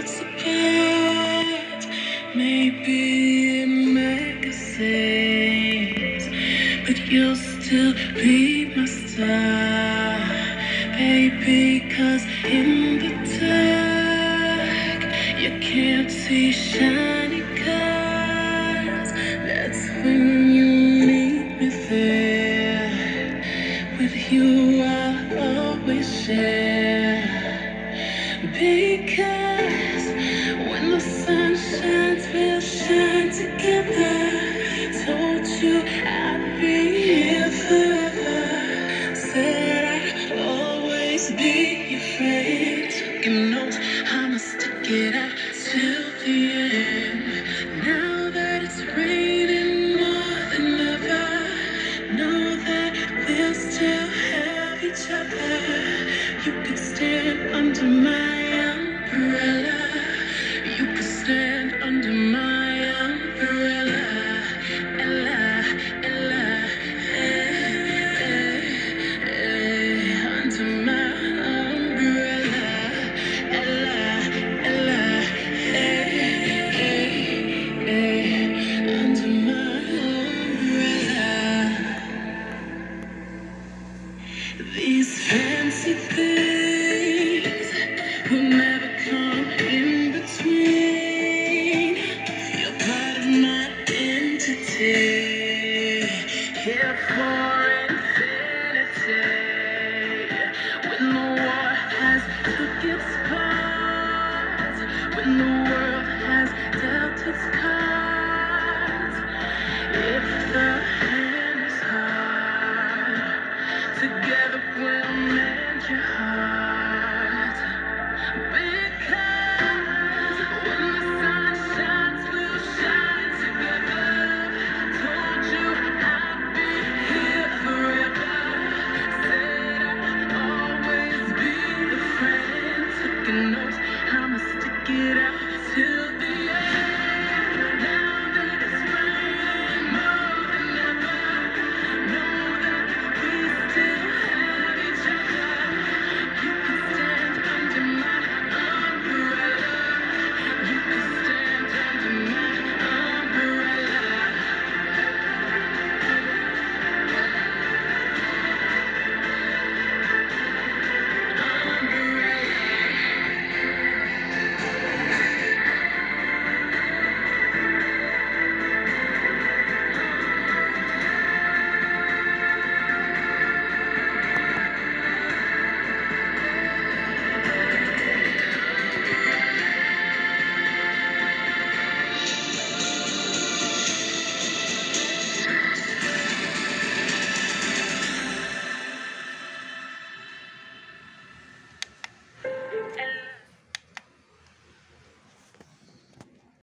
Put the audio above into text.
worlds apart, maybe in magazines, but you'll still be my star, baby, 'cause in the dark you can't see shiny cars. That's when you meet me there. With you I'll always share, because when the sun shines, we'll shine together. Told you I'd be here forever. Said I'd always be your friend. Taking notes, I'ma stick it out till the end. Now that it's raining more than ever, know that we'll still have each other. You could stand under my umbrella. You could stand under my umbrella. Ella, Ella, under my umbrella. Ella, Ella, under my umbrella. These fancy things will never come in between. You're part of my identity, here for infinity. When the war has took its part, when the world has dealt its cards, if the hand is hard, together we'll mend your heart. Because when the sun shines, we'll shine together. Told you I'd be here forever. Said I'd always be the friend. Taking notes, I'ma stick it out till